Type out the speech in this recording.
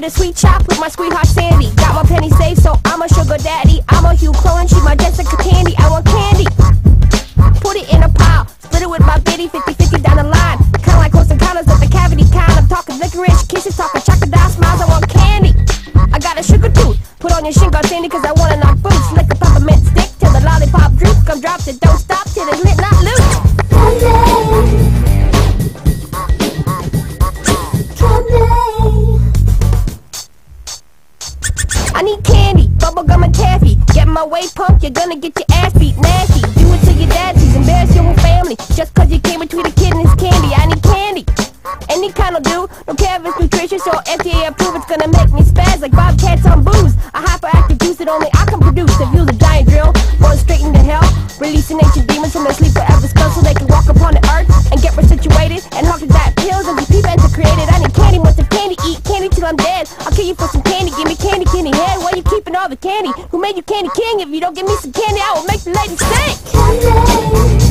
a sweet chop with my sweetheart Sandy. Got my penny safe, so I'm a sugar daddy. I'm a Hugh Clone, she's my Jessica Candy. I want candy. Put it in a pile, split it with my bitty, 50-50 down the line. Kinda like close encounters of the cavity kind. I'm talking licorice, kisses, talking crocodile smiles. I want candy. I got a sugar tooth. Put on your shingle, Sandy, cause I wanna knock fruits. Lick a peppermint stick till the lollipop droop. Come drop it, don't stop till it's lit, not loose. I need candy, bubblegum and taffy. Get my way pumped, you're gonna get your ass beat nasty. Do it to your daddies, embarrass your whole family. Just cause you came between a kid and his candy. I need candy, any kind will do. Don't care if it's nutritious or FDA approved. It's gonna make me spaz like bobcats on booze. A hyperactive juice that only I can produce. If you's a giant drill, going straight into hell, releasing ancient demons from their sleep forever skull, so they can walk upon the earth and get resituated and hawk the diet pills as the people enter created. I need candy, want the candy, eat candy till I'm dead. I'll kill you for some candy, give me candy, candy head. Why you keeping all the candy? Who made you candy king? If you don't give me some candy, I will make the lady sing. Candy.